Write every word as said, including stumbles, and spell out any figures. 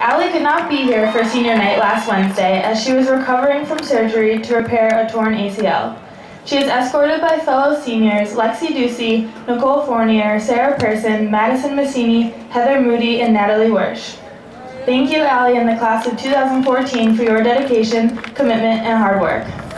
Allie could not be here for senior night last Wednesday as she was recovering from surgery to repair a torn A C L. She is escorted by fellow seniors Lexi Ducey, Nicole Fournier, Sarah Person, Madison Massini, Heather Moody, and Natalie Wersch. Thank you, Allie and the class of two thousand fourteen, for your dedication, commitment, and hard work.